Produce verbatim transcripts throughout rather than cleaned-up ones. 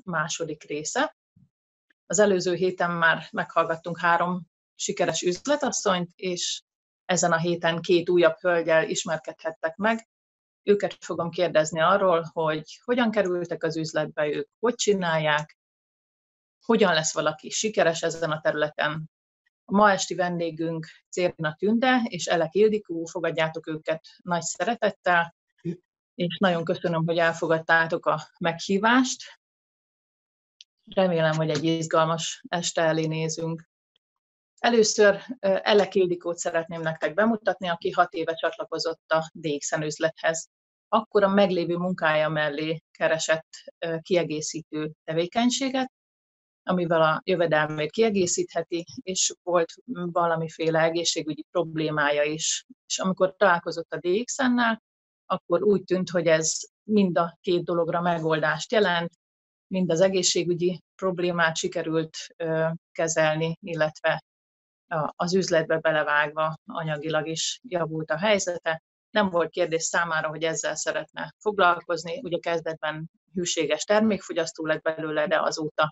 második része. Az előző héten már meghallgattunk három sikeres üzletasszonyt, és ezen a héten két újabb hölgyel ismerkedhettek meg. Őket fogom kérdezni arról, hogy hogyan kerültek az üzletbe, ők hogy csinálják, hogyan lesz valaki sikeres ezen a területen. A ma esti vendégünk Czérina Tünde és Elek Ildikó, fogadjátok őket nagy szeretettel, és nagyon köszönöm, hogy elfogadtátok a meghívást. Remélem, hogy egy izgalmas este elé nézünk. Először Elek Ildikót szeretném nektek bemutatni, aki hat éve csatlakozott a dé iksz en üzlethez. Akkor a meglévő munkája mellé keresett kiegészítő tevékenységet, amivel a jövedelmét kiegészítheti, és volt valamiféle egészségügyi problémája is. És amikor találkozott a dé iksz ennel, akkor úgy tűnt, hogy ez mind a két dologra megoldást jelent, mind az egészségügyi problémát sikerült ö, kezelni, illetve az üzletbe belevágva anyagilag is javult a helyzete. Nem volt kérdés számára, hogy ezzel szeretne foglalkozni. Ugye kezdetben hűséges termékfogyasztó lett belőle, de azóta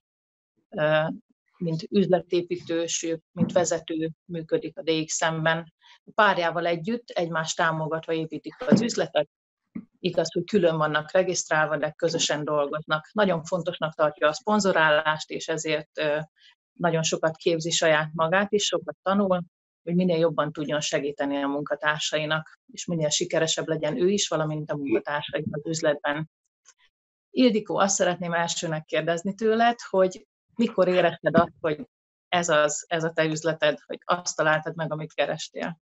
mint üzletépítő, mint vezető működik a dé iksz en-ben. Párjával együtt, egymást támogatva építik az üzletet. Igaz, hogy külön vannak regisztrálva, de közösen dolgoznak. Nagyon fontosnak tartja a szponzorálást, és ezért nagyon sokat képzi saját magát is, sokat tanul, hogy minél jobban tudjon segíteni a munkatársainak, és minél sikeresebb legyen ő is, valamint a munkatársai az üzletben. Ildikó, azt szeretném elsőnek kérdezni tőled, hogy mikor érezted azt, hogy ez, az, ez a te üzleted, hogy azt találtad meg, amit kerestél?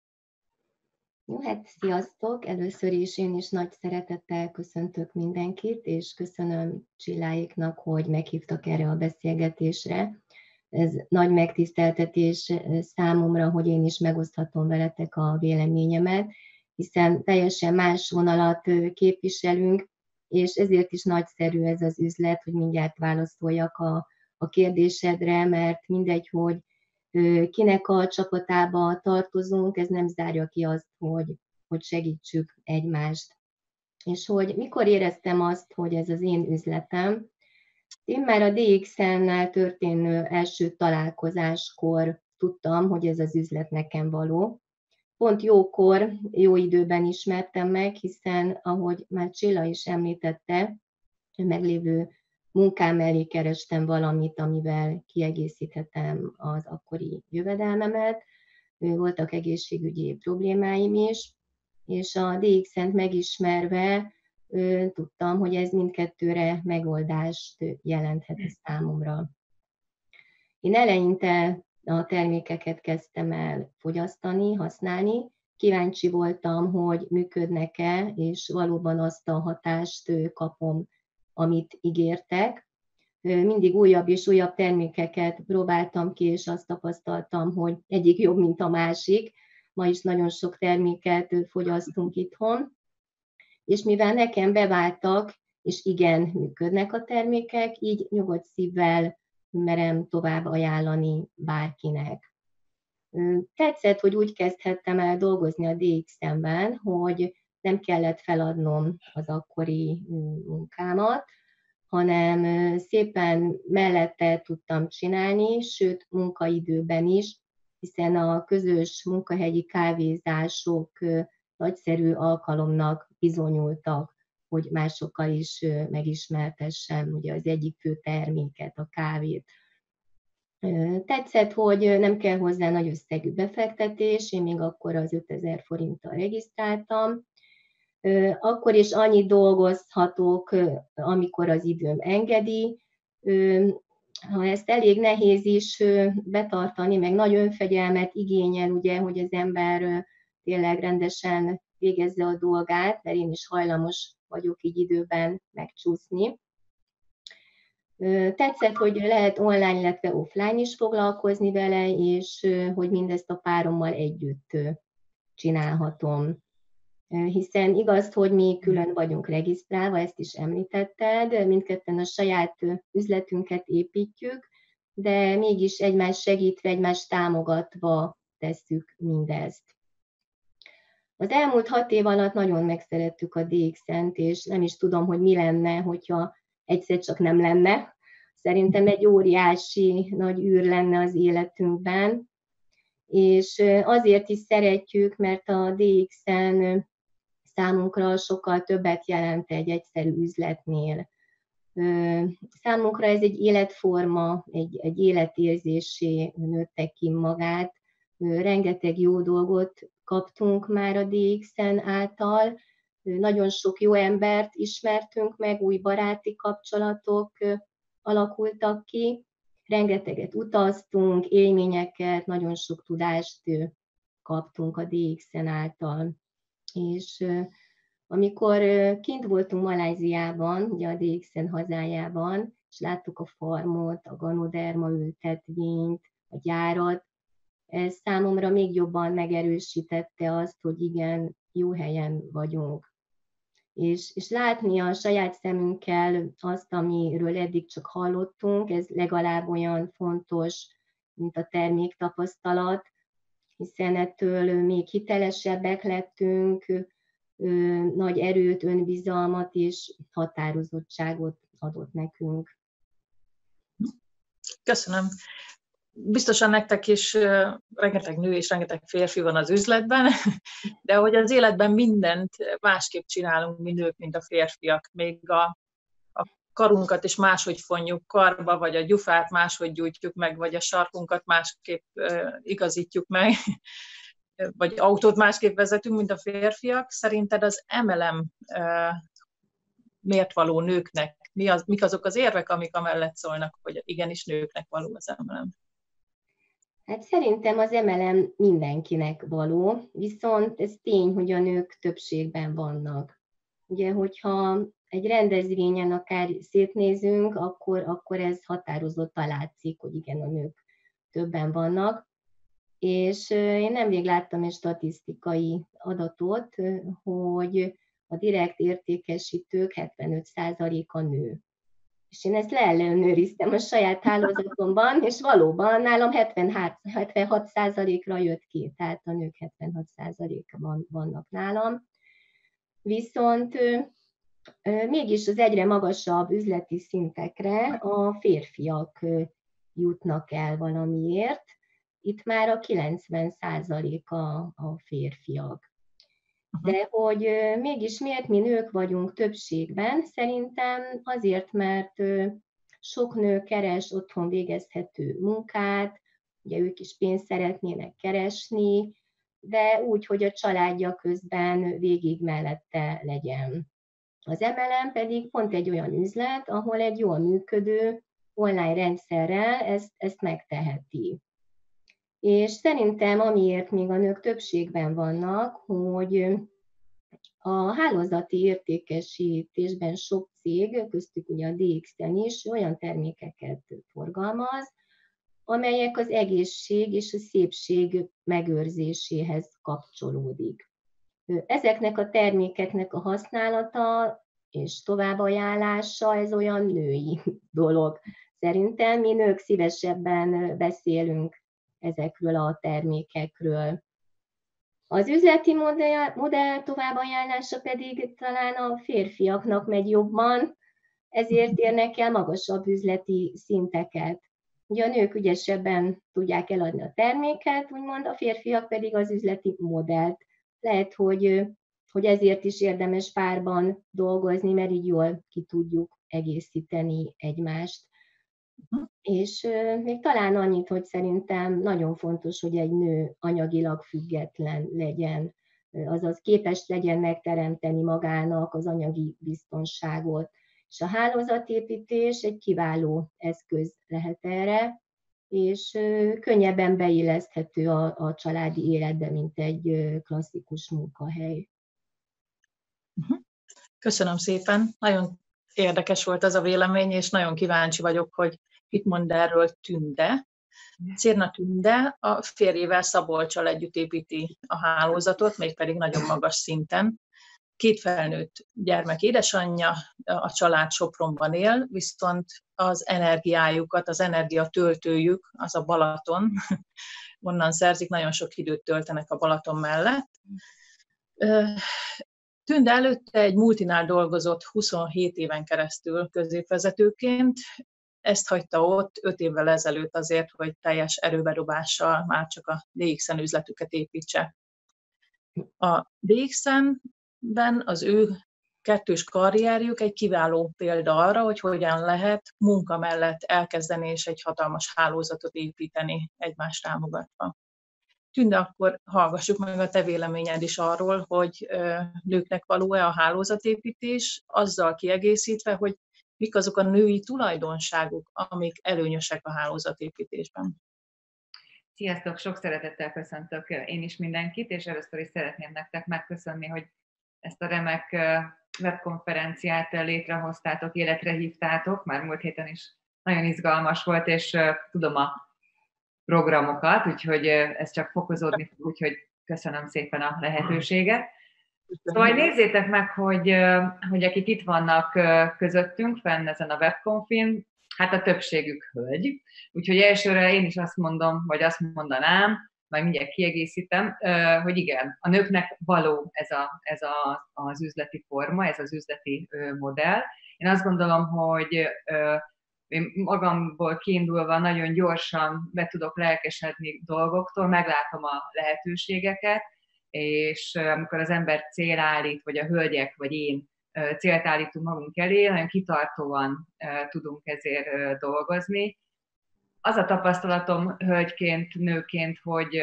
Jó, hát sziasztok! Először is én is nagy szeretettel köszöntök mindenkit, és köszönöm Csilláéknak, hogy meghívtak erre a beszélgetésre. Ez nagy megtiszteltetés számomra, hogy én is megoszthatom veletek a véleményemet, hiszen teljesen más vonalat képviselünk, és ezért is nagyszerű ez az üzlet, hogy mindjárt válaszoljak a, a kérdésedre, mert mindegy, hogy kinek a csapatába tartozunk, ez nem zárja ki azt, hogy, hogy segítsük egymást. És hogy mikor éreztem azt, hogy ez az én üzletem, én már a dé iksz en-nel történő első találkozáskor tudtam, hogy ez az üzlet nekem való. Pont jókor, jó időben ismertem meg, hiszen ahogy már Csilla is említette, meglévő munkám mellé kerestem valamit, amivel kiegészíthetem az akkori jövedelmemet. Voltak egészségügyi problémáim is, és a dé iksz en-t megismerve tudtam, hogy ez mindkettőre megoldást jelenthet számomra. Én eleinte a termékeket kezdtem el fogyasztani, használni. Kíváncsi voltam, hogy működnek-e, és valóban azt a hatást kapom, amit ígértek. Mindig újabb és újabb termékeket próbáltam ki, és azt tapasztaltam, hogy egyik jobb, mint a másik. Ma is nagyon sok terméket fogyasztunk itthon, és mivel nekem beváltak, és igen, működnek a termékek, így nyugodt szívvel merem tovább ajánlani bárkinek. Tetszett, hogy úgy kezdhettem el dolgozni a dé iksz en-ben, hogy nem kellett feladnom az akkori munkámat, hanem szépen mellette tudtam csinálni, sőt munkaidőben is, hiszen a közös munkahelyi kávézások nagyszerű alkalomnak bizonyultak, hogy másokkal is megismertessem ugye az egyik fő terméket, a kávét. Tetszett, hogy nem kell hozzá nagy összegű befektetés, én még akkor az ötezer forinttal regisztráltam. Akkor is annyit dolgozhatok, amikor az időm engedi. Ha ezt elég nehéz is betartani, meg nagy önfegyelmet igényel, ugye, hogy az ember tényleg rendesen végezze a dolgát, mert én is hajlamos vagyok így időben megcsúszni. Tetszett, hogy lehet online, illetve offline is foglalkozni vele, és hogy mindezt a párommal együtt csinálhatom. Hiszen igaz, hogy mi külön vagyunk regisztrálva, ezt is említetted, mindketten a saját üzletünket építjük, de mégis egymást segítve, egymást támogatva tesszük mindezt. Az elmúlt hat év alatt nagyon megszerettük a dé iksz en-t, és nem is tudom, hogy mi lenne, hogyha egyszer csak nem lenne. Szerintem egy óriási nagy űr lenne az életünkben, és azért is szeretjük, mert a dé iksz-en számunkra sokkal többet jelent egy egyszerű üzletnél. Számunkra ez egy életforma, egy, egy életérzésé nőtte ki magát. Rengeteg jó dolgot kaptunk már a dé iksz-en által, nagyon sok jó embert ismertünk meg, új baráti kapcsolatok alakultak ki, rengeteget utaztunk, élményeket, nagyon sok tudást kaptunk a dé iksz-en által. És amikor kint voltunk Malajziában, ugye a dé iksz-en hazájában, és láttuk a farmot, a ganoderma ültetvényt, a gyárat, ez számomra még jobban megerősítette azt, hogy igen, jó helyen vagyunk. És, és látni a saját szemünkkel azt, amiről eddig csak hallottunk, ez legalább olyan fontos, mint a terméktapasztalat, hiszen ettől még hitelesebbek lettünk, nagy erőt, önbizalmat és határozottságot adott nekünk. Köszönöm. Biztosan nektek is rengeteg nő és rengeteg férfi van az üzletben, de hogy az életben mindent másképp csinálunk mi nők, mint a férfiak. Még a, a karunkat is máshogy fonjuk karba, vagy a gyufát máshogy gyújtjuk meg, vagy a sarkunkat másképp igazítjuk meg, vagy autót másképp vezetünk, mint a férfiak. Szerinted az em el em miért való nőknek? Mi az, mik azok az érvek, amik amellett szólnak, hogy igenis nőknek való az em el em? Hát szerintem az em el em mindenkinek való, viszont ez tény, hogy a nők többségben vannak. Ugye, hogyha egy rendezvényen akár szétnézünk, akkor, akkor ez határozottan látszik, hogy igen, a nők többen vannak. És én nemrég láttam egy statisztikai adatot, hogy a direkt értékesítők hetvenöt százaléka nő. És én ezt leellenőriztem a saját hálózatomban, és valóban nálam hetvenhat százalékra jött ki, tehát a nők hetvenhat százalékban vannak nálam. Viszont mégis az egyre magasabb üzleti szintekre a férfiak jutnak el valamiért. Itt már a kilencven százalék a, a férfiak. De hogy mégis miért mi nők vagyunk többségben, szerintem azért, mert sok nő keres otthon végezhető munkát, ugye ők is pénzt szeretnének keresni, de úgy, hogy a családja közben végig mellette legyen. Az em el em pedig pont egy olyan üzlet, ahol egy jól működő online rendszerrel ezt, ezt megteheti. És szerintem amiért még a nők többségben vannak, hogy a hálózati értékesítésben sok cég, köztük ugye a dé iksz-en is olyan termékeket forgalmaz, amelyek az egészség és a szépség megőrzéséhez kapcsolódik. Ezeknek a termékeknek a használata és továbbajánlása, ez olyan női dolog. Szerintem mi nők szívesebben beszélünk ezekről a termékekről. Az üzleti modell, modell továbbajánlása pedig talán a férfiaknak megy jobban, ezért érnek el magasabb üzleti szinteket. Ugye a nők ügyesebben tudják eladni a terméket, úgymond, a férfiak pedig az üzleti modellt. Lehet, hogy, hogy ezért is érdemes párban dolgozni, mert így jól ki tudjuk egészíteni egymást. Uh-huh. És még talán annyit, hogy szerintem nagyon fontos, hogy egy nő anyagilag független legyen, azaz képes legyen megteremteni magának az anyagi biztonságot. És a hálózatépítés egy kiváló eszköz lehet erre, és könnyebben beilleszthető a, a családi életbe, mint egy klasszikus munkahely. Uh-huh. Köszönöm szépen, nagyon érdekes volt ez a vélemény, és nagyon kíváncsi vagyok, hogy mit mond erről Tünde. Cirna Tünde a férjével, Szabolccsal együtt építi a hálózatot, mégpedig nagyon magas szinten. Két felnőtt gyermek édesanyja, a család Sopronban él, viszont az energiájukat, az energiatöltőjük, az a Balaton, onnan szerzik, nagyon sok időt töltenek a Balaton mellett. Tünde előtte egy multinál dolgozott huszonhét éven keresztül középvezetőként, ezt hagyta ott öt évvel ezelőtt azért, hogy teljes erőbedobással már csak a dé iksz-en üzletüket építse. A dé iksz-ben az ő kettős karrierjük egy kiváló példa arra, hogy hogyan lehet munka mellett elkezdeni és egy hatalmas hálózatot építeni egymást támogatva. Tünde, akkor hallgassuk meg a te véleményed is arról, hogy nőknek való-e a hálózatépítés, azzal kiegészítve, hogy mik azok a női tulajdonságok, amik előnyösek a hálózatépítésben. Sziasztok, sok szeretettel köszöntök én is mindenkit, és először is szeretném nektek megköszönni, hogy ezt a remek webkonferenciát létrehoztátok, életre hívtátok, már múlt héten is nagyon izgalmas volt, és tudom a programokat, úgyhogy ez csak fokozódni fog, úgyhogy köszönöm szépen a lehetőséget. Szóval nézzétek meg, hogy, hogy akik itt vannak közöttünk, fenn ezen a webkonfin, hát a többségük hölgy. Úgyhogy elsőre én is azt mondom, vagy azt mondanám, majd mindjárt kiegészítem, hogy igen, a nőknek való ez, a, ez a, az üzleti forma, ez az üzleti modell. Én azt gondolom, hogy én magamból kiindulva nagyon gyorsan be tudok lelkesedni dolgoktól, meglátom a lehetőségeket, és amikor az ember cél állít, vagy a hölgyek, vagy én célt állítunk magunk elé, nagyon kitartóan tudunk ezért dolgozni. Az a tapasztalatom hölgyként, nőként, hogy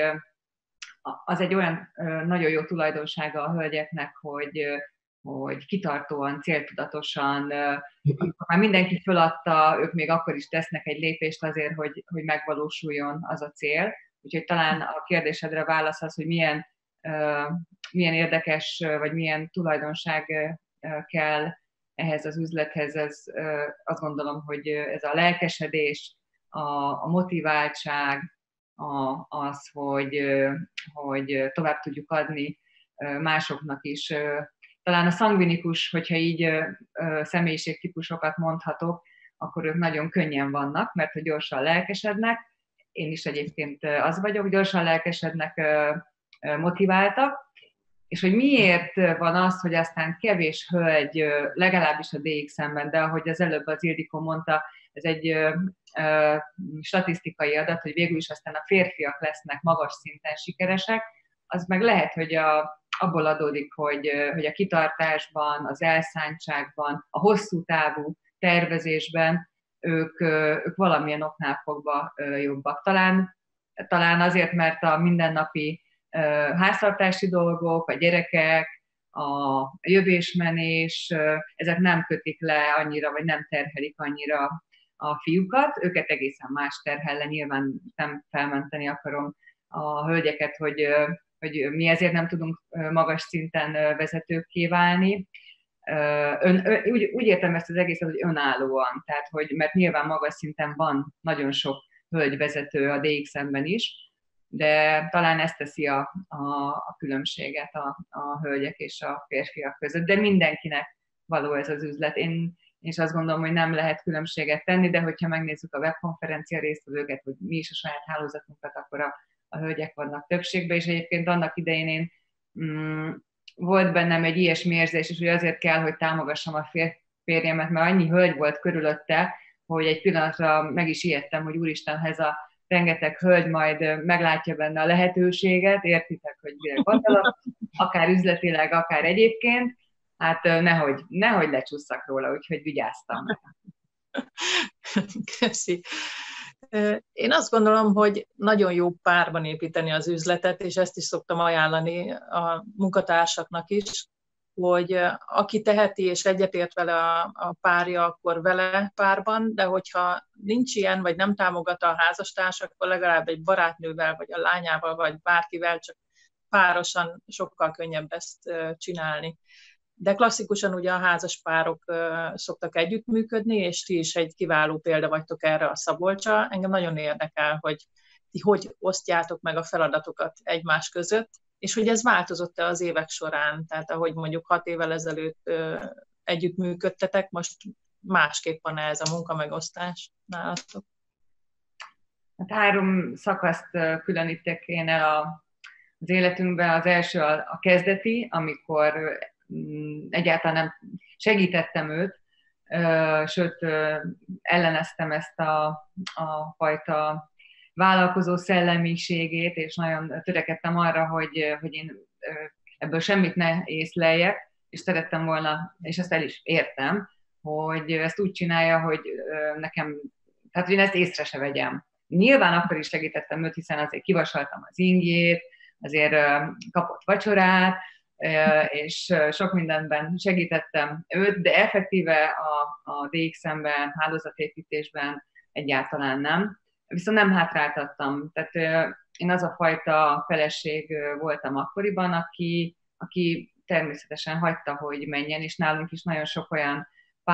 az egy olyan nagyon jó tulajdonsága a hölgyeknek, hogy, hogy kitartóan, céltudatosan, amikor már mindenki föladta, ők még akkor is tesznek egy lépést azért, hogy, hogy megvalósuljon az a cél. Úgyhogy talán a kérdésedre válasz az, hogy milyen, milyen érdekes, vagy milyen tulajdonság kell ehhez az üzlethez, ez, azt gondolom, hogy ez a lelkesedés, a, a motiváltság, a, az, hogy, hogy tovább tudjuk adni másoknak is. Talán a szangvinikus, hogyha így személyiségtípusokat mondhatok, akkor ők nagyon könnyen vannak, mert hogy gyorsan lelkesednek. Én is egyébként az vagyok, gyorsan lelkesednek, motiváltak. És hogy miért van az, hogy aztán kevés hölgy, legalábbis a dé iksz-ben, de ahogy az előbb az Ildikó mondta, ez egy ö, ö, statisztikai adat, hogy végül is aztán a férfiak lesznek magas szinten sikeresek, az meg lehet, hogy a, abból adódik, hogy, hogy a kitartásban, az elszántságban, a hosszú távú tervezésben ők, ők valamilyen oknál fogva jobbak. Talán, talán azért, mert a mindennapi háztartási dolgok, a gyerekek, a jövésmenés, ezek nem kötik le annyira, vagy nem terhelik annyira a fiúkat. Őket egészen más terhel le, nyilván nem felmenteni akarom a hölgyeket, hogy, hogy mi ezért nem tudunk magas szinten vezetőkké válni. Ön, úgy, úgy értem ezt az egészet, hogy önállóan, tehát hogy, mert nyilván magas szinten van nagyon sok hölgyvezető a dé iksz-ben is, de talán ezt teszi a, a, a különbséget a, a hölgyek és a férfiak között. De mindenkinek való ez az üzlet. Én is azt gondolom, hogy nem lehet különbséget tenni, de hogyha megnézzük a webkonferencia résztvevőket, hogy mi is a saját hálózatunkat, akkor a, a hölgyek vannak többségben, és egyébként annak idején én, mm, volt bennem egy ilyesmi érzés, és hogy azért kell, hogy támogassam a fér, férjemet, mert annyi hölgy volt körülötte, hogy egy pillanatra meg is ijedtem, hogy úristen, ez a rengeteg hölgy majd meglátja benne a lehetőséget, értitek, hogy mire gondolok, akár üzletileg, akár egyébként, hát nehogy, nehogy lecsusszak róla, úgyhogy vigyáztam. Köszi. Én azt gondolom, hogy nagyon jó párban építeni az üzletet, és ezt is szoktam ajánlani a munkatársaknak is, hogy aki teheti és egyetért vele a, a párja, akkor vele párban, de hogyha nincs ilyen, vagy nem támogat a házastárs, akkor legalább egy barátnővel, vagy a lányával, vagy bárkivel, csak párosan sokkal könnyebb ezt csinálni. De klasszikusan ugye a házas párok szoktak együttműködni, és ti is egy kiváló példa vagytok erre a Szabolcsa. Engem nagyon érdekel, hogy ti hogy osztjátok meg a feladatokat egymás között, és hogy ez változott-e az évek során, tehát ahogy mondjuk hat évvel ezelőtt ö, együttműködtetek, most másképp van ez a munkamegosztás nálatok? Hát három szakaszt különítek én el a, az életünkben. Az első a, a kezdeti, amikor egyáltalán nem segítettem őt, sőt, elleneztem ezt a, a fajta vállalkozó szellemiségét, és nagyon törekedtem arra, hogy, hogy én ebből semmit ne észleljek, és szerettem volna, és ezt el is értem, hogy ezt úgy csinálja, hogy nekem, tehát hogy én ezt észre se vegyem. Nyilván akkor is segítettem őt, hiszen azért kivasaltam az ingjét, azért kapott vacsorát, és sok mindenben segítettem őt, de effektíve a, a dé iksz-ben, hálózatépítésben egyáltalán nem. Viszont nem hátráltattam. Tehát én az a fajta feleség voltam akkoriban, aki, aki természetesen hagyta, hogy menjen, és nálunk is nagyon sok olyan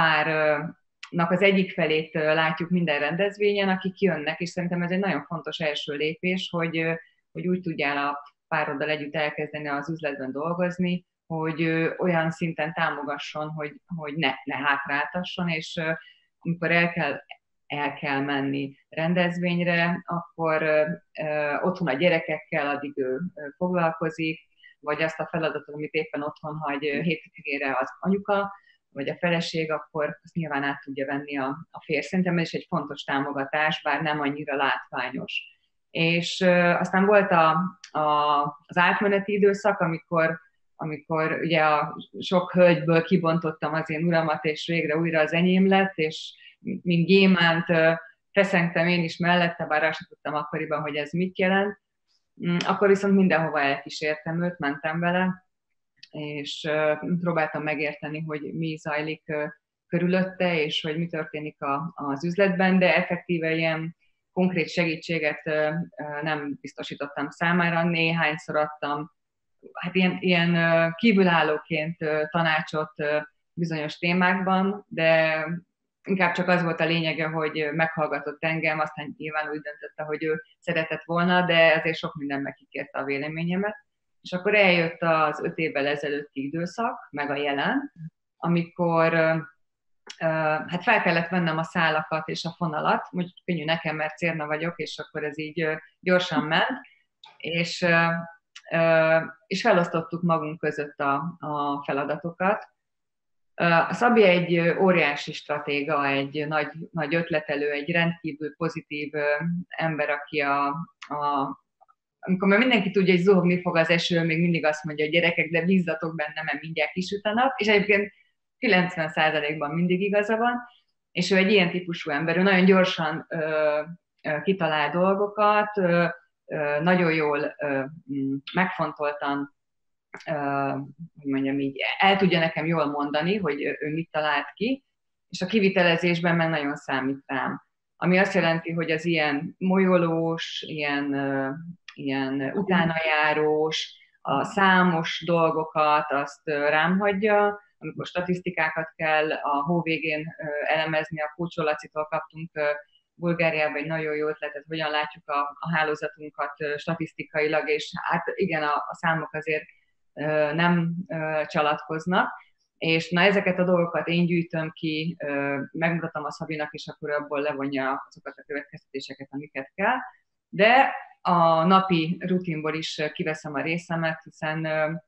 párnak az egyik felét látjuk minden rendezvényen, akik jönnek, és szerintem ez egy nagyon fontos első lépés, hogy, hogy úgy tudjál a pároddal együtt elkezdeni az üzletben dolgozni, hogy olyan szinten támogasson, hogy, hogy ne, ne hátráltasson, és amikor el kell, el kell menni rendezvényre, akkor ö, otthon a gyerekekkel addig ő foglalkozik, vagy azt a feladatot, amit éppen otthon hagy hétvégére az anyuka, vagy a feleség, akkor azt nyilván át tudja venni a, a férj. Szerintem ez is egy fontos támogatás, bár nem annyira látványos. És ö, aztán volt a, a, az átmeneti időszak, amikor, amikor ugye a sok hölgyből kibontottam az én uramat, és végre újra az enyém lett, és mint gyémánt feszengtem én is mellette, bár azt sem tudtam akkoriban, hogy ez mit jelent. Akkor viszont mindenhova elkísértem őt, mentem vele, és próbáltam megérteni, hogy mi zajlik körülötte, és hogy mi történik a, az üzletben, de effektíve ilyen konkrét segítséget nem biztosítottam számára. Néhányszor adtam, hát ilyen, ilyen kívülállóként tanácsot bizonyos témákban, de inkább csak az volt a lényege, hogy meghallgatott engem, aztán nyilván úgy döntötte, hogy ő szeretett volna, de azért sok minden megkíkérte a véleményemet. És akkor eljött az öt évvel ezelőtti időszak, meg a jelen, amikor hát fel kellett vennem a szálakat és a fonalat, úgy könnyű nekem, mert cérna vagyok, és akkor ez így gyorsan ment, és, és felosztottuk magunk között a, a feladatokat. A Szabi egy óriási stratéga, egy nagy, nagy ötletelő, egy rendkívül pozitív ember, aki a, a amikor már mindenki tudja, hogy zuhogni fog az eső, még mindig azt mondja, hogy gyerekek, de bízzatok benne, mert mindjárt kisüt a nap, és egyébként kilencven százalékban mindig igaza van, és ő egy ilyen típusú ember, ő nagyon gyorsan ö, ö, kitalál dolgokat, ö, ö, nagyon jól ö, megfontoltan, ö, hogy mondjam így, el tudja nekem jól mondani, hogy ő mit talált ki, és a kivitelezésben meg nagyon számít rám. Ami azt jelenti, hogy az ilyen molyolós, ilyen, ö, ilyen utánajárós, a számos dolgokat azt rám hagyja, amikor statisztikákat kell a hó végén elemezni, a Kócsol Lacitól kaptunk Bulgáriában egy nagyon jó ötletet, hogyan látjuk a, a hálózatunkat statisztikailag, és hát igen, a, a számok azért nem csalatkoznak, és na ezeket a dolgokat én gyűjtöm ki, megmutatom a Szabinak, és akkor abból levonja azokat a következtetéseket, amiket kell, de a napi rutinból is kiveszem a részemet, hiszen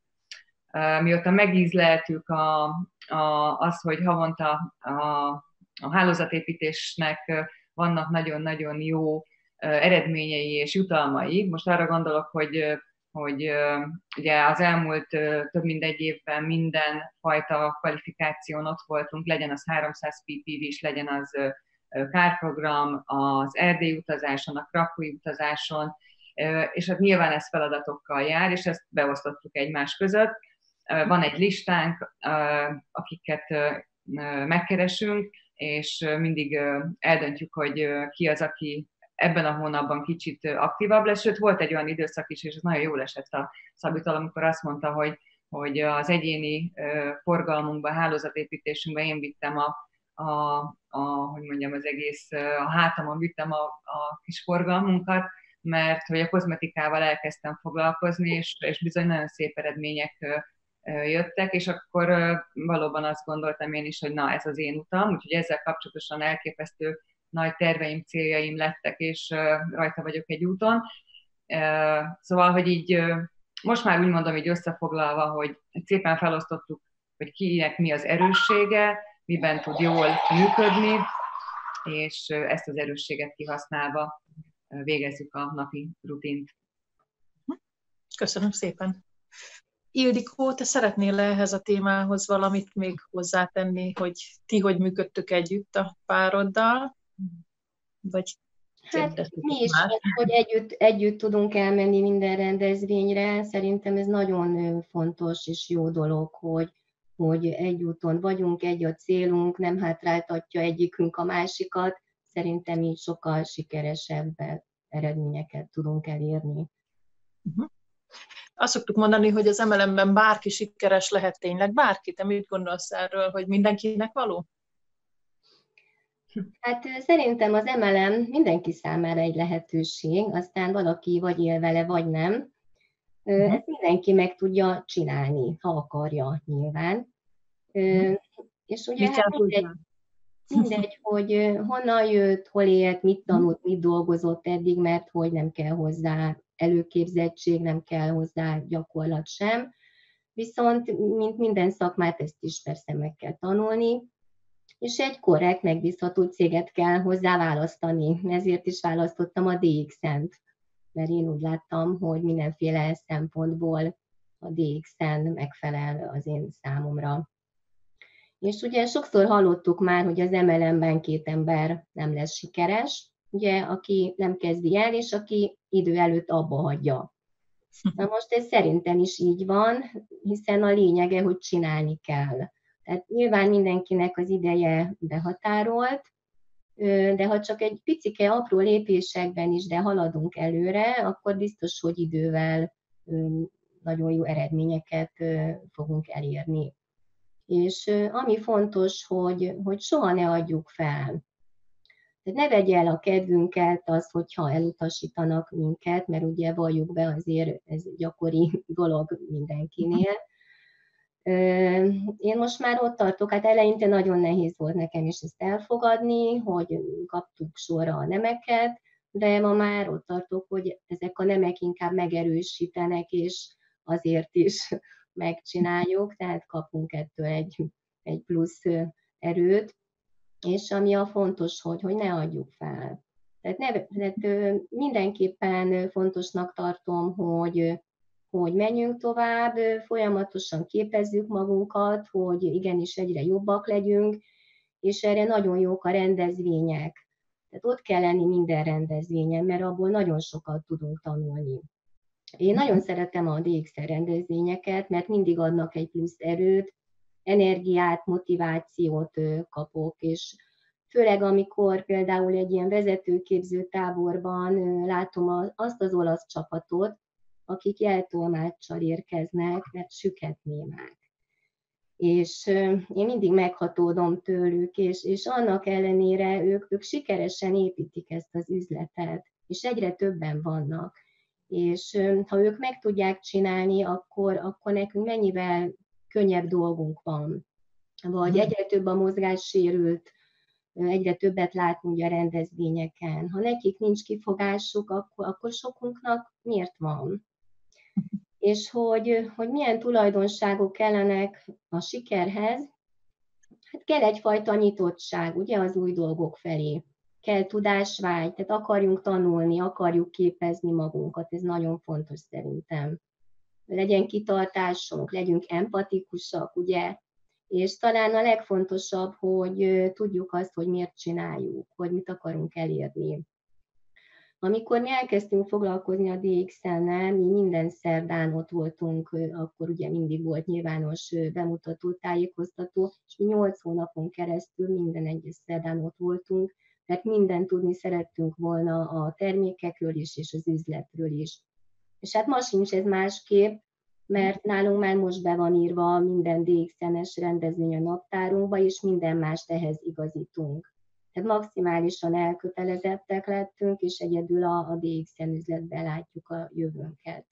mióta megízleltük a, a, azt, hogy havonta a, a hálózatépítésnek vannak nagyon-nagyon jó eredményei és jutalmai. Most arra gondolok, hogy, hogy ugye az elmúlt több mint egy évben minden fajta kvalifikáción ott voltunk, legyen az háromszáz pé pé vé-s, legyen az kárprogram, az erdélyi utazáson, a krakói utazáson, és hát nyilván ez feladatokkal jár, és ezt beosztottuk egymás között. Van egy listánk, akiket megkeresünk, és mindig eldöntjük, hogy ki az, aki ebben a hónapban kicsit aktívabb lesz. Sőt, volt egy olyan időszak is, és ez nagyon jól esett a Szabitól, amikor azt mondta, hogy, hogy az egyéni forgalmunkban, hálózatépítésünkben én vittem a, a, a, hogy mondjam, az egész, a hátamon vittem a, a kis forgalmunkat, mert hogy a kozmetikával elkezdtem foglalkozni, és, és bizony nagyon szép eredmények jöttek, és akkor valóban azt gondoltam én is, hogy na, ez az én utam, úgyhogy ezzel kapcsolatosan elképesztő nagy terveim, céljaim lettek, és rajta vagyok egy úton. Szóval, hogy így most már úgy mondom, így összefoglalva, hogy szépen felosztottuk hogy kinek mi az erőssége, miben tud jól működni, és ezt az erősséget kihasználva végezzük a napi rutint. Köszönöm szépen. Ildikó, te szeretnél ehhez a témához valamit még hozzátenni, hogy ti hogy működtök együtt a pároddal? Vagy hát mi is, már? hogy együtt, együtt tudunk elmenni minden rendezvényre. Szerintem ez nagyon fontos és jó dolog, hogy, hogy egy úton vagyunk, egy a célunk, nem hátráltatja egyikünk a másikat. Szerintem így sokkal sikeresebb eredményeket tudunk elérni. Uh-huh. Azt szoktuk mondani, hogy az em el em-ben bárki sikeres lehet tényleg. Bárki, te mit gondolsz erről, hogy mindenkinek való? Hát szerintem az em el em mindenki számára egy lehetőség, aztán valaki vagy él vele, vagy nem. Uh-huh. Ezt mindenki meg tudja csinálni, ha akarja nyilván. Uh-huh. És ugye hát mindegy, mindegy, hogy honnan jött, hol élt, mit tanult, mit dolgozott eddig, mert hogy nem kell hozzá előképzettség, nem kell hozzá gyakorlat sem. Viszont, mint minden szakmát, ezt is persze meg kell tanulni, és egy korrekt, megbízható céget kell hozzá választani. Ezért is választottam a dé iksz-en-t, mert én úgy láttam, hogy mindenféle szempontból a dé iksz-en megfelel az én számomra. És ugye sokszor hallottuk már, hogy az em el em-ben két ember nem lesz sikeres, ugye, aki nem kezdi el, és aki idő előtt abba hagyja. Na most ez szerintem is így van, hiszen a lényege, hogy csinálni kell. Tehát nyilván mindenkinek az ideje behatárolt, de ha csak egy picike apró lépésekben is, de haladunk előre, akkor biztos, hogy idővel nagyon jó eredményeket fogunk elérni. És ami fontos, hogy, hogy soha ne adjuk fel. Tehát ne vegye el a kedvünket az, hogyha elutasítanak minket, mert ugye valljuk be, azért ez gyakori dolog mindenkinél. Én most már ott tartok, hát eleinte nagyon nehéz volt nekem is ezt elfogadni, hogy kaptuk sorra a nemeket, de ma már ott tartok, hogy ezek a nemek inkább megerősítenek, és azért is megcsináljuk, tehát kapunk ettől egy, egy plusz erőt, és ami a fontos, hogy, hogy ne adjuk fel. Tehát, ne, tehát mindenképpen fontosnak tartom, hogy, hogy menjünk tovább, folyamatosan képezzük magunkat, hogy igenis egyre jobbak legyünk, és erre nagyon jók a rendezvények. Tehát ott kell lenni minden rendezvényen, mert abból nagyon sokat tudunk tanulni. Én nagyon szeretem a dé iksz-en rendezvényeket, mert mindig adnak egy plusz erőt, energiát, motivációt kapok, és főleg amikor például egy ilyen vezetőképző táborban látom azt az olasz csapatot, akik jeltolmáccsal érkeznek, mert süket némák. És én mindig meghatódom tőlük, és, és annak ellenére ők, ők sikeresen építik ezt az üzletet, és egyre többen vannak. És ha ők meg tudják csinálni, akkor, akkor nekünk mennyivel könnyebb dolgunk van. Vagy egyre több a mozgássérült, egyre többet látni a rendezvényeken. Ha nekik nincs kifogásuk, akkor, akkor sokunknak miért van? És hogy, hogy milyen tulajdonságok kellenek a sikerhez, hát kell egyfajta nyitottság, ugye, az új dolgok felé. Kell tudásvágy, tehát akarjunk tanulni, akarjuk képezni magunkat, ez nagyon fontos szerintem. Legyen kitartásunk, legyünk empatikusak, ugye, és talán a legfontosabb, hogy tudjuk azt, hogy miért csináljuk, hogy mit akarunk elérni. Amikor mi elkezdtünk foglalkozni a dé iksz-en-nel, mi minden szerdán ott voltunk, akkor ugye mindig volt nyilvános bemutató, tájékoztató, és mi nyolc hónapon keresztül minden egyes szerdán ott voltunk, mert mindent tudni szerettünk volna a termékekről is, és az üzletről is. És hát ma sincs ez másképp, mert nálunk már most be van írva minden dé iksz-en-es rendezvény a naptárunkba, és minden mást ehhez igazítunk. Tehát maximálisan elkötelezettek lettünk, és egyedül a, a dé iksz-en üzletben látjuk a jövőnket.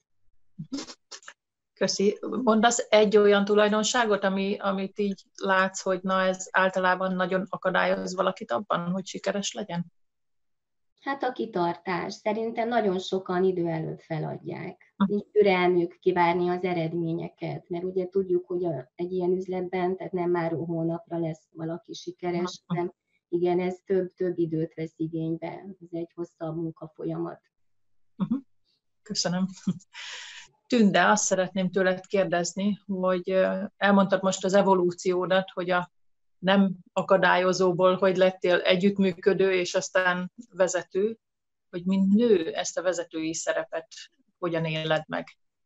Köszi. Mondasz egy olyan tulajdonságot, ami, amit így látsz, hogy na ez általában nagyon akadályoz valakit abban, hogy sikeres legyen? Hát a kitartás. Szerintem nagyon sokan idő előtt feladják. Nincs türelmük kivárni az eredményeket, mert ugye tudjuk, hogy a, egy ilyen üzletben, tehát nem már hónapra lesz valaki sikeres, hanem igen, ez több-több időt vesz igénybe. Ez egy hosszabb munkafolyamat. Köszönöm. Tünde, azt szeretném tőled kérdezni, hogy elmondtad most az evolúciódat, hogy a nem akadályozóból, hogy lettél együttműködő, és aztán vezető, hogy mint nő ezt a vezetői szerepet hogyan éled meg?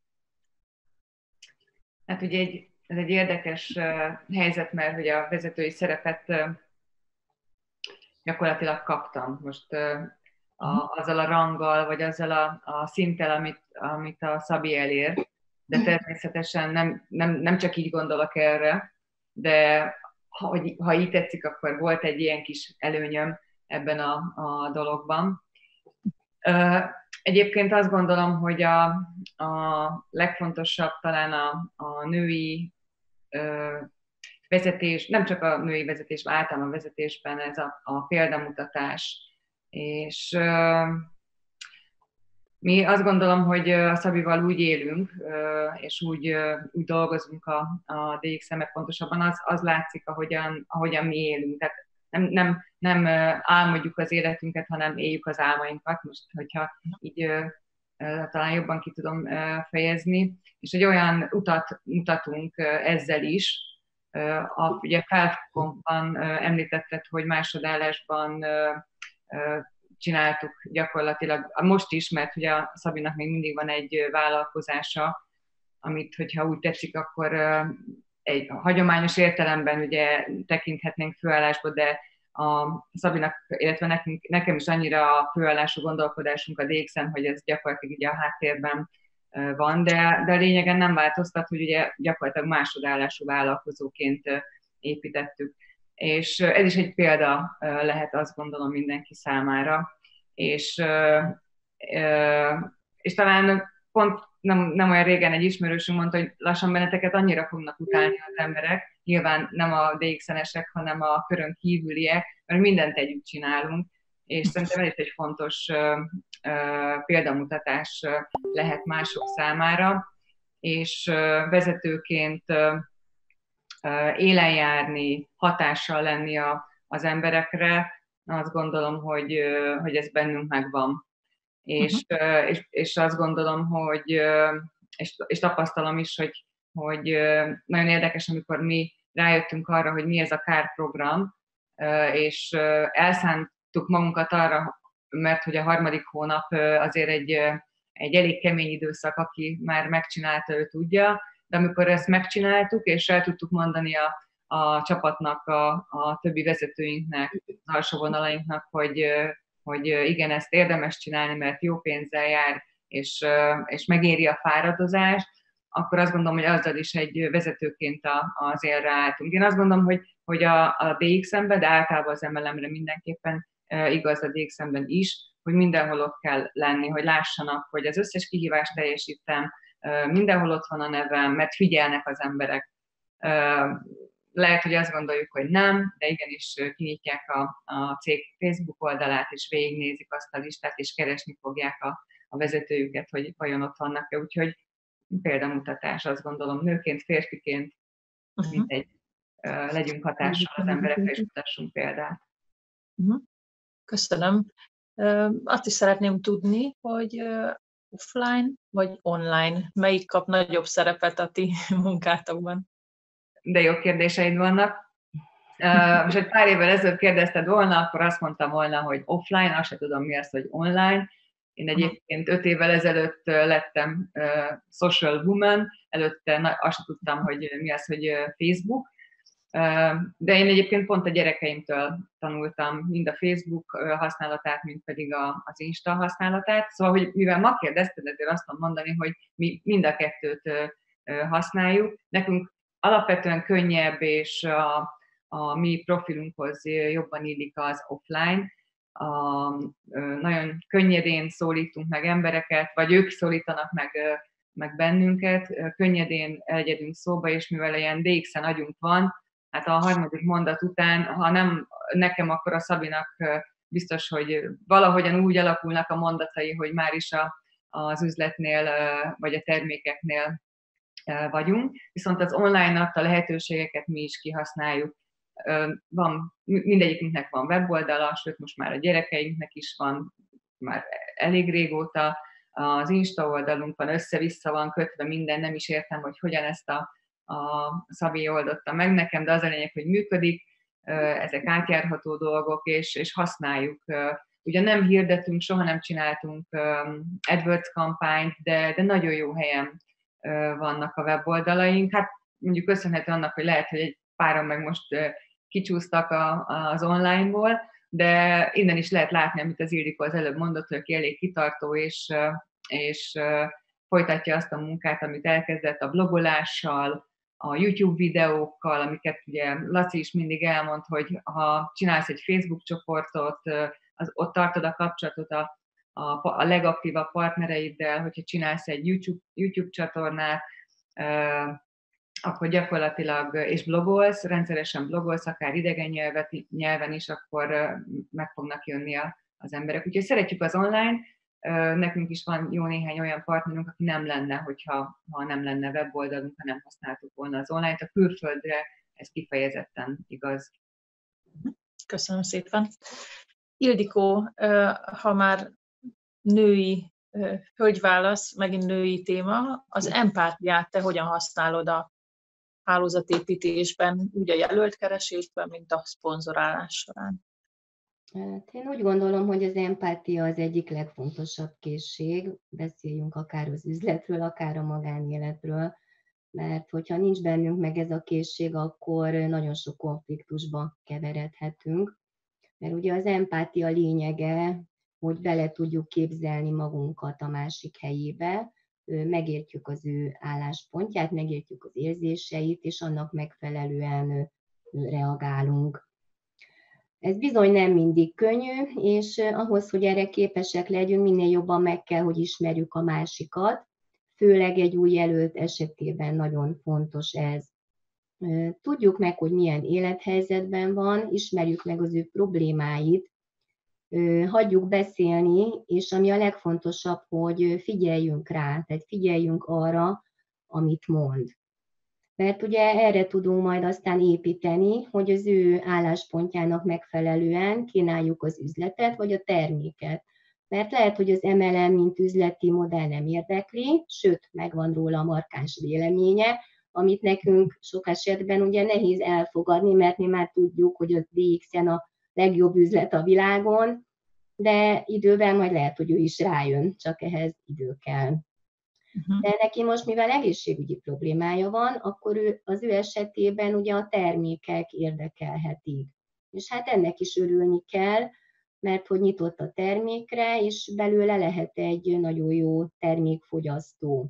Hát ugye egy, ez egy érdekes uh, helyzet, mert hogy a vezetői szerepet uh, gyakorlatilag kaptam. Most uh, a, azzal a ranggal, vagy azzal a, a szinttel, amit, amit a Szabi elér, de természetesen nem, nem, nem csak így gondolok erre, de ha, hogy, ha így tetszik, akkor volt egy ilyen kis előnyöm ebben a, a dologban. Egyébként azt gondolom, hogy a, a legfontosabb talán a, a női ö, vezetés, nem csak a női vezetés, általában a vezetésben ez a, a példamutatás. És ö, mi azt gondolom, hogy a Szabival úgy élünk, ö, és úgy, ö, úgy dolgozunk a, a dé iksz em-et, pontosabban az, az látszik, ahogyan, ahogyan mi élünk. Tehát nem, nem, nem álmodjuk az életünket, hanem éljük az álmainkat. Most, hogyha így ö, ö, talán jobban ki tudom ö, fejezni. És egy olyan utat mutatunk ö, ezzel is. Ö, a, ugye Felkonfban említetted, hogy másodállásban ö, ö, csináltuk gyakorlatilag, most is, mert ugye a Szabinak még mindig van egy vállalkozása, amit, hogyha úgy tetszik, akkor egy hagyományos értelemben ugye tekinthetnénk főállásba, de a Szabinak, illetve nekünk, nekem is annyira a főállású gondolkodásunk a dé iksz-en, hogy ez gyakorlatilag ugye a háttérben van, de, de a lényegen nem változtat, hogy ugye gyakorlatilag másodállású vállalkozóként építettük. És ez is egy példa lehet, azt gondolom, mindenki számára. És, és talán pont nem, nem olyan régen egy ismerősünk mondta, hogy lassan benneteket annyira fognak utálni az emberek, nyilván nem a dé iksz-enesek, hanem a körön kívüliek, mert mindent együtt csinálunk, és szerintem ez is egy fontos példamutatás lehet mások számára, és vezetőként élen járni, hatással lenni a, az emberekre, azt gondolom, hogy, hogy ez bennünk megvan. És, uh-huh. és, és azt gondolom, hogy, és, és tapasztalom is, hogy, hogy nagyon érdekes, amikor mi rájöttünk arra, hogy mi ez a kárprogram, és elszántuk magunkat arra, mert hogy a harmadik hónap azért egy, egy elég kemény időszak, aki már megcsinálta, ő tudja, de amikor ezt megcsináltuk, és el tudtuk mondani a, a csapatnak, a, a többi vezetőinknek, az alsó vonalainknak, hogy, hogy igen, ezt érdemes csinálni, mert jó pénzzel jár, és, és megéri a fáradozást, akkor azt gondolom, hogy azzal is egy vezetőként az élre álltunk. Én azt gondolom, hogy, hogy a, a dé iksz-emben, de általában az em el em-re mindenképpen igaz a dé iksz-emben is, hogy mindenhol ott kell lenni, hogy lássanak, hogy az összes kihívást teljesítem, mindenhol ott van a nevem, mert figyelnek az emberek. Lehet, hogy azt gondoljuk, hogy nem, de igenis kinyitják a, a cég Facebook oldalát, és végignézik azt a listát, és keresni fogják a, a vezetőjüket, hogy vajon ott vannak-e. Úgyhogy példamutatás, azt gondolom, nőként, férfiként, uh-huh. mindegy, legyünk hatással az emberekre, és mutassunk példát. Uh-huh. Köszönöm. Azt is szeretném tudni, hogy offline vagy online, melyik kap nagyobb szerepet a ti munkátokban? De jó kérdéseid vannak. Uh, most egy pár évvel ezelőtt kérdezted volna, akkor azt mondtam volna, hogy offline, azt sem tudom mi az, hogy online. Én egyébként öt évvel ezelőtt lettem uh, social woman, előtte na, azt sem tudtam, hogy mi az, hogy Facebook. Uh, de én egyébként pont a gyerekeimtől tanultam mind a Facebook használatát, mind pedig a, az Insta használatát. Szóval, hogy mivel ma kérdezted, ezért azt tudom mondani, hogy mi mind a kettőt uh, használjuk. Nekünk alapvetően könnyebb, és a, a mi profilunkhoz jobban illik az offline. A, nagyon könnyedén szólítunk meg embereket, vagy ők szólítanak meg, meg bennünket, könnyedén elegyedünk szóba, és mivel ilyen dé iksz-en agyunk van, hát a harmadik mondat után, ha nem nekem, akkor a Szabinak biztos, hogy valahogyan úgy alakulnak a mondatai, hogy már is a, az üzletnél vagy a termékeknél vagyunk, viszont az online adta lehetőségeket mi is kihasználjuk. Van, mindegyikünknek van weboldala, sőt most már a gyerekeinknek is van, már elég régóta, az Insta oldalunk van, össze-vissza van kötve minden, nem is értem, hogy hogyan ezt a, a Szabi oldotta meg nekem, de az a lényeg, hogy működik, ezek átjárható dolgok, és, és használjuk. Ugye nem hirdetünk, soha nem csináltunk AdWords kampányt, de, de nagyon jó helyen vannak a weboldalaink. Hát mondjuk köszönhető annak, hogy lehet, hogy egy páran meg most kicsúsztak a, az onlineból, de innen is lehet látni, amit az Ildikó az előbb mondott, hogy aki elég kitartó, és, és folytatja azt a munkát, amit elkezdett a blogolással, a YouTube videókkal, amiket ugye Laci is mindig elmond, hogy ha csinálsz egy Facebook csoportot, az, ott tartod a kapcsolatot a, a, a legaktívabb partnereiddel, hogyha csinálsz egy YouTube, YouTube csatornát, akkor gyakorlatilag, és blogolsz, rendszeresen blogolsz, akár idegen nyelvet, nyelven is, akkor meg fognak jönni a, az emberek. Úgyhogy szeretjük az online, nekünk is van jó néhány olyan partnerünk, aki nem lenne, hogyha ha nem lenne weboldalunk, ha nem használtuk volna az online-t. A külföldre ez kifejezetten igaz. Köszönöm szépen. Ildikó, ha már női hölgyválasz, megint női téma, az empátiát te hogyan használod a hálózatépítésben, úgy a jelölt keresésben, mint a szponzorálás során? Hát én úgy gondolom, hogy az empátia az egyik legfontosabb készség, beszéljünk akár az üzletről, akár a magánéletről, mert hogyha nincs bennünk meg ez a készség, akkor nagyon sok konfliktusba keveredhetünk, mert ugye az empátia lényege, hogy bele tudjuk képzelni magunkat a másik helyébe, megértjük az ő álláspontját, megértjük az érzéseit, és annak megfelelően reagálunk. Ez bizony nem mindig könnyű, és ahhoz, hogy erre képesek legyünk, minél jobban meg kell, hogy ismerjük a másikat, főleg egy új jelölt esetében nagyon fontos ez. Tudjuk meg, hogy milyen élethelyzetben van, ismerjük meg az ő problémáit, hagyjuk beszélni, és ami a legfontosabb, hogy figyeljünk rá, tehát figyeljünk arra, amit mond. Mert ugye erre tudunk majd aztán építeni, hogy az ő álláspontjának megfelelően kínáljuk az üzletet, vagy a terméket. Mert lehet, hogy az em el em, mint üzleti modell nem érdekli, sőt, megvan róla a markáns véleménye, amit nekünk sok esetben ugye nehéz elfogadni, mert mi már tudjuk, hogy a dé iksz-en a legjobb üzlet a világon, de idővel majd lehet, hogy ő is rájön, csak ehhez idő kell. De neki most, mivel egészségügyi problémája van, akkor ő, az ő esetében ugye a termékek érdekelhetik. És hát ennek is örülni kell, mert hogy nyitott a termékre, és belőle lehet egy nagyon jó termékfogyasztó.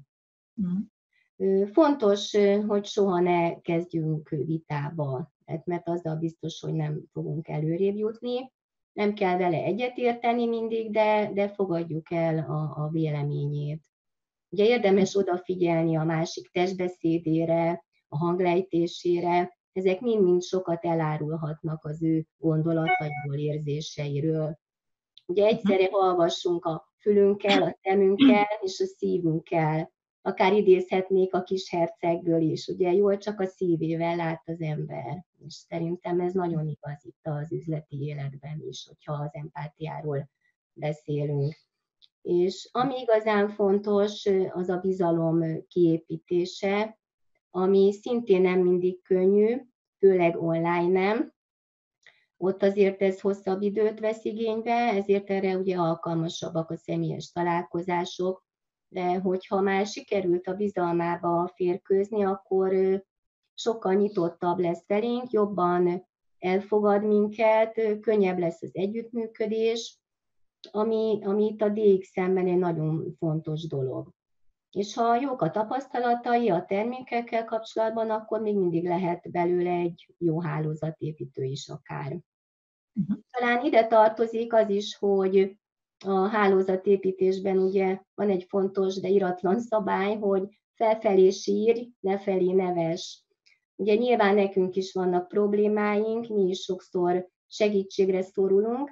Mm. Fontos, hogy soha ne kezdjünk vitába, mert azzal biztos, hogy nem fogunk előrébb jutni. Nem kell vele egyetérteni mindig, de, de fogadjuk el a, a véleményét. Ugye érdemes odafigyelni a másik testbeszédére, a hanglejtésére, ezek mind-mind sokat elárulhatnak az ő gondolatairól, érzéseiről. Ugye egyszerre hallgassunk a fülünkkel, a szemünkkel és a szívünkkel. Akár idézhetnék a kis hercegből is, ugye jól csak a szívével lát az ember. És szerintem ez nagyon igaz itt az üzleti életben is, hogyha az empátiáról beszélünk. És ami igazán fontos, az a bizalom kiépítése, ami szintén nem mindig könnyű, főleg online nem. Ott azért ez hosszabb időt vesz igénybe, ezért erre ugye alkalmasabbak a személyes találkozások, de hogyha már sikerült a bizalmába férkőzni, akkor sokkal nyitottabb lesz felénk, jobban elfogad minket, könnyebb lesz az együttműködés, ami, ami itt a dé iksz-en egy nagyon fontos dolog. És ha jók a tapasztalatai a termékekkel kapcsolatban, akkor még mindig lehet belőle egy jó hálózatépítő is akár. Uh-huh. Talán ide tartozik az is, hogy a hálózatépítésben ugye van egy fontos, de iratlan szabály, hogy felfelé sírj, lefelé neves. Ugye nyilván nekünk is vannak problémáink, mi is sokszor segítségre szorulunk,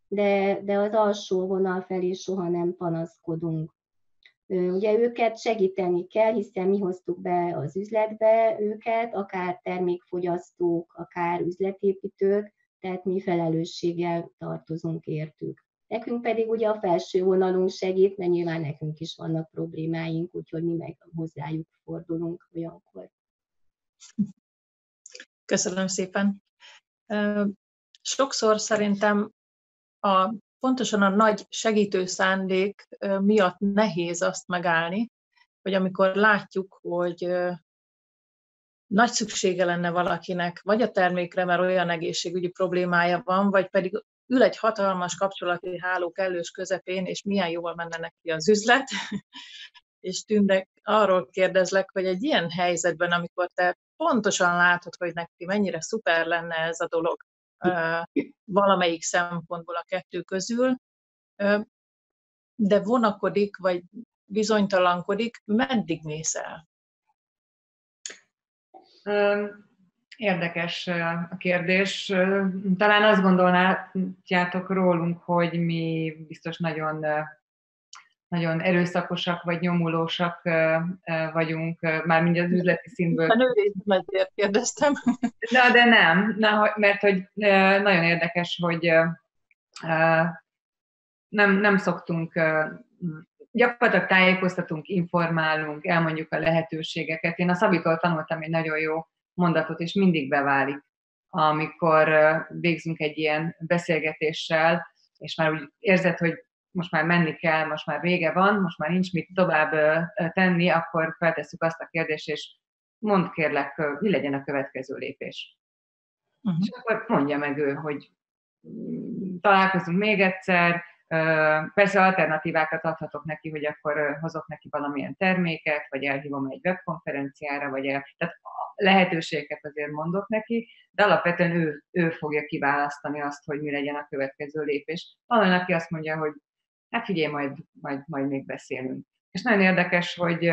de, de az alsó vonal felé soha nem panaszkodunk. Ugye őket segíteni kell, hiszen mi hoztuk be az üzletbe őket, akár termékfogyasztók, akár üzletépítők, tehát mi felelősséggel tartozunk értük. Nekünk pedig ugye a felső vonalunk segít, mert nyilván nekünk is vannak problémáink, úgyhogy mi meg hozzájuk fordulunk olyankor. Köszönöm szépen. Sokszor szerintem a, pontosan a nagy segítő szándék miatt nehéz azt megállni, hogy amikor látjuk, hogy nagy szüksége lenne valakinek, vagy a termékre, mert olyan egészségügyi problémája van, vagy pedig ül egy hatalmas kapcsolati háló kellős közepén, és milyen jól menne neki az üzlet. És Tünde, arról kérdezlek, hogy egy ilyen helyzetben, amikor te pontosan látod, hogy neki mennyire szuper lenne ez a dolog valamelyik szempontból a kettő közül, de vonakodik, vagy bizonytalankodik, meddig mész el? Érdekes a kérdés. Talán azt gondolnátok rólunk, hogy mi biztos nagyon, nagyon erőszakosak vagy nyomulósak vagyunk, mármint az üzleti színből. A nőrészem, ezért kérdeztem. Na, de nem, na, mert hogy nagyon érdekes, hogy nem, nem szoktunk, gyakorlatilag tájékoztatunk, informálunk, elmondjuk a lehetőségeket. Én a Szabitól tanultam egy nagyon jó mondatot, és mindig beválik, amikor végzünk egy ilyen beszélgetéssel, és már úgy érzed, hogy most már menni kell, most már vége van, most már nincs mit tovább tenni, akkor feltesszük azt a kérdést, és mondd kérlek, mi legyen a következő lépés. Uh-huh. És akkor mondja meg ő, hogy találkozunk még egyszer, persze alternatívákat adhatok neki, hogy akkor hozok neki valamilyen terméket, vagy elhívom egy webkonferenciára, vagy el, tehát lehetőségeket azért mondok neki, de alapvetően ő, ő fogja kiválasztani azt, hogy mi legyen a következő lépés. Van, aki azt mondja, hogy hát figyelj, majd, majd, majd még beszélünk. És nagyon érdekes, hogy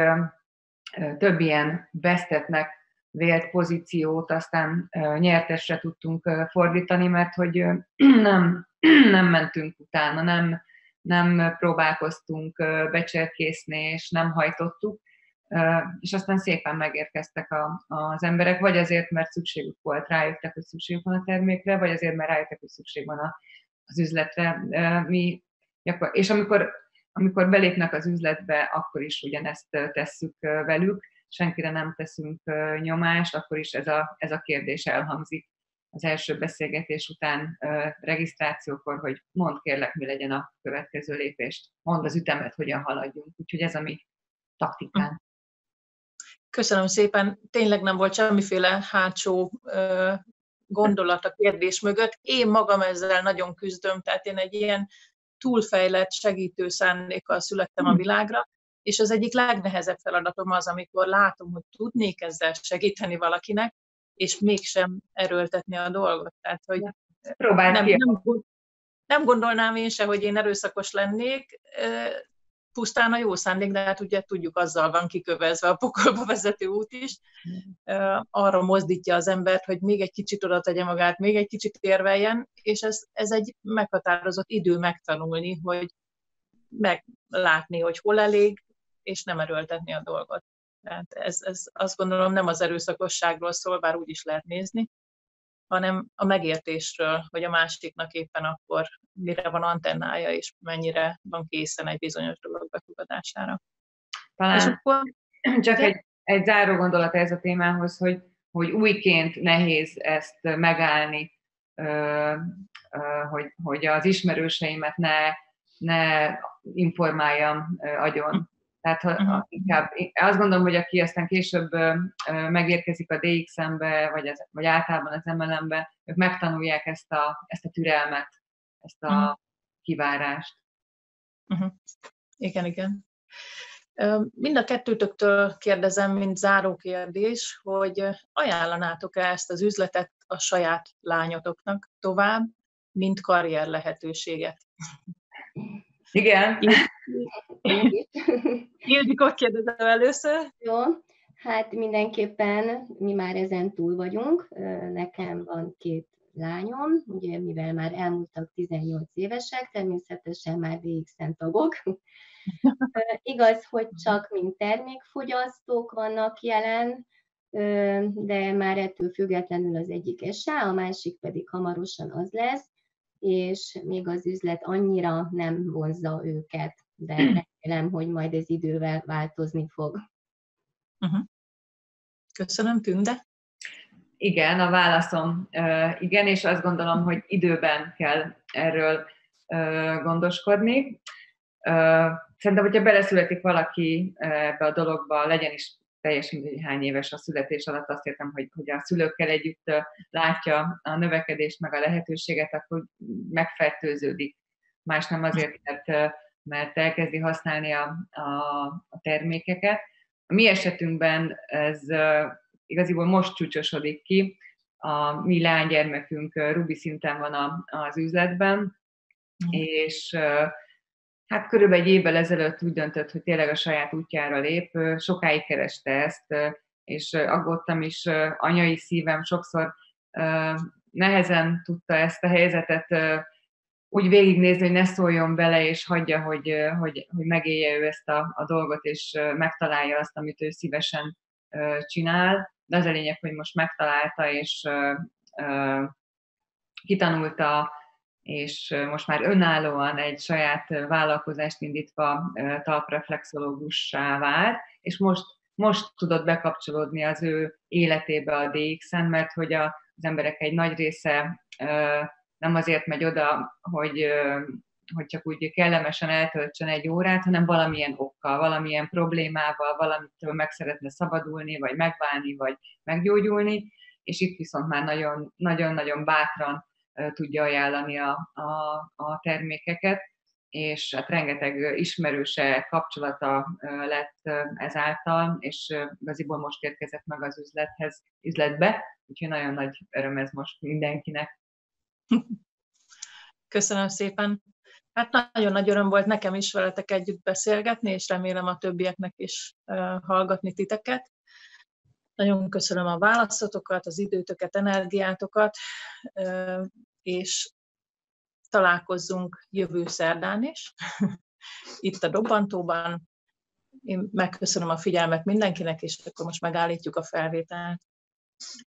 több ilyen vesztettnek vélt pozíciót aztán nyertesre tudtunk fordítani, mert hogy nem, nem mentünk utána, nem, nem próbálkoztunk becserkészni, és nem hajtottuk, és aztán szépen megérkeztek a, az emberek, vagy azért, mert szükségük volt, rájöttek, hogy szükségük van a termékre, vagy azért, mert rájöttek, hogy szükség van a, az üzletre. Mi, és amikor, amikor belépnek az üzletbe, akkor is ugyanezt tesszük velük, senkire nem teszünk nyomást, akkor is ez a, ez a kérdés elhangzik az első beszélgetés után, regisztrációkor, hogy mondd kérlek, mi legyen a következő lépés, mondd az ütemet, hogyan haladjunk. Úgyhogy ez a mi taktikánk. Köszönöm szépen. Tényleg nem volt semmiféle hátsó gondolat a kérdés mögött. Én magam ezzel nagyon küzdöm, tehát én egy ilyen túlfejlett segítő szándékkal születtem a világra, és az egyik legnehezebb feladatom az, amikor látom, hogy tudnék ezzel segíteni valakinek, és mégsem erőltetni a dolgot. Tehát, hogy nem, nem, nem gondolnám én se, hogy én erőszakos lennék, pusztán a jó szándék, de hát ugye tudjuk, azzal van kikövezve a pokolba vezető út is. Arra mozdítja az embert, hogy még egy kicsit oda tegye magát, még egy kicsit érveljen, és ez, ez egy meghatározott idő megtanulni, hogy meglátni, hogy hol elég, és nem erőltetni a dolgot. Tehát ez, ez azt gondolom nem az erőszakosságról szól, bár úgy is lehet nézni, hanem a megértésről, hogy a másiknak éppen akkor mire van antennája, és mennyire van készen egy bizonyos dolog befogadására. Talán és akkor, csak de... egy, egy záró gondolat ez a témához, hogy, hogy újként nehéz ezt megállni, hogy, hogy az ismerőseimet ne, ne informáljam agyon. Tehát ha, uh-huh. inkább, azt gondolom, hogy aki aztán később megérkezik a dé iksz-embe, vagy, az, vagy általában az em el em-be, ők megtanulják ezt a, ezt a türelmet, ezt a uh-huh. kivárást. Uh-huh. Igen, igen. Mind a kettőtöktől kérdezem, mint záró kérdés, hogy ajánlanátok-e ezt az üzletet a saját lányotoknak tovább, mint karrier lehetőséget? Igen. Ildikót kérdezem először. Jó, hát mindenképpen mi már ezen túl vagyunk. Nekem van két lányom, ugye mivel már elmúltak tizennyolc évesek, természetesen már dé iksz-en tagok. Igaz, hogy csak mint termékfogyasztók vannak jelen, de már ettől függetlenül az egyik es á, a másik pedig hamarosan az lesz, és még az üzlet annyira nem vonzza őket, de remélem, hogy majd ez idővel változni fog. Köszönöm, Tünde. Igen, a válaszom igen, és azt gondolom, hogy időben kell erről gondoskodni. Szerintem, hogyha beleszületik valaki ebbe a dologba, legyen is teljesen mindegy, hány éves a születés alatt, azt értem, hogy, hogy a szülőkkel együtt látja a növekedést, meg a lehetőséget, akkor megfertőződik. Más nem azért, mert, mert elkezdi használni a, a, a termékeket. A mi esetünkben ez igaziból most csúcsosodik ki. A mi lánygyermekünk Rubi szinten van a, az üzletben, mm. és hát körülbelül egy évvel ezelőtt úgy döntött, hogy tényleg a saját útjára lép. Sokáig kereste ezt, és aggódtam is, anyai szívem sokszor nehezen tudta ezt a helyzetet úgy végignézni, hogy ne szóljon bele, és hagyja, hogy, hogy, hogy megélje ő ezt a, a dolgot, és megtalálja azt, amit ő szívesen csinál. De az a lényeg, hogy most megtalálta, és kitanulta, és most már önállóan egy saját vállalkozást indítva talpreflexológussá vált, és most, most tudott bekapcsolódni az ő életébe a dé iksz-en, mert hogy a, az emberek egy nagy része nem azért megy oda, hogy, hogy csak úgy kellemesen eltöltsön egy órát, hanem valamilyen okkal, valamilyen problémával, valamitől meg szeretne szabadulni, vagy megválni, vagy meggyógyulni, és itt viszont már nagyon-nagyon bátran tudja ajánlani a, a, a termékeket, és hát rengeteg ismerőse, kapcsolata lett ezáltal, és igaziból most érkezett meg az üzlethez, üzletbe, úgyhogy nagyon nagy öröm ez most mindenkinek. Köszönöm szépen. Hát nagyon nagy öröm volt nekem is veletek együtt beszélgetni, és remélem a többieknek is hallgatni titeket. Nagyon köszönöm a válaszotokat, az időtöket, energiátokat, és találkozzunk jövő szerdán is, itt a Dobbantóban. Én megköszönöm a figyelmet mindenkinek, és akkor most megállítjuk a felvételt.